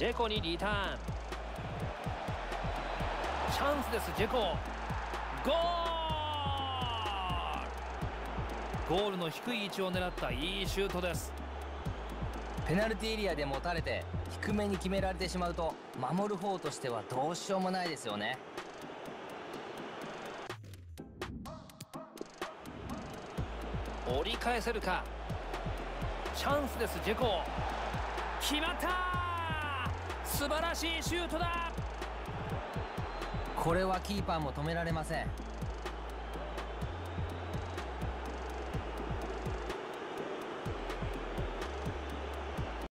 ジェコにリターン。チャンスです。ジェコ、ゴール。ゴールの低い位置を狙ったいいシュートです。 ペナルティーエリアで持たれて低めに決められてしまうと、守る方としてはどうしようもないですよね。 折り返せるか。チャンスです。ジェコ、決まった。素晴らしいシュートだ。 これはキーパーも止められません。